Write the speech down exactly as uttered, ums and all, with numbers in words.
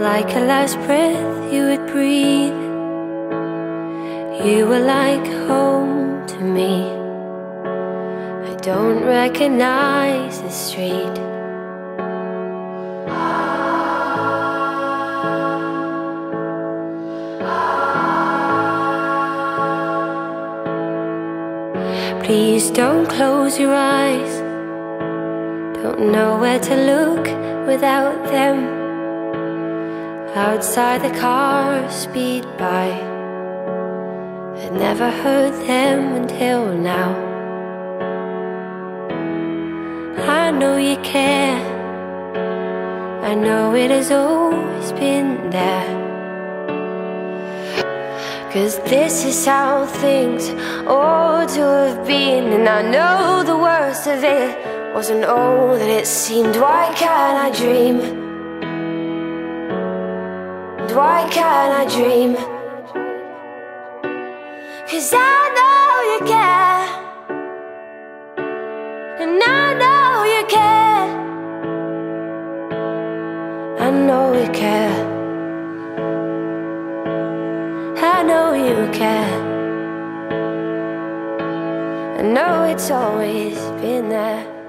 like a last breath you would breathe. You were like home to me. I don't recognize the street. Please don't close your eyes. Don't know where to look without them. Outside the cars speed by. I'd never heard them until now. I know you care. I know it has always been there. 'Cause this is how things ought to have been. And I know the worst of it wasn't all that it seemed. Why can't I dream? Why can't I dream? 'Cause I know you care. And I know you care. I know you care. I know you care. I know it's always been there.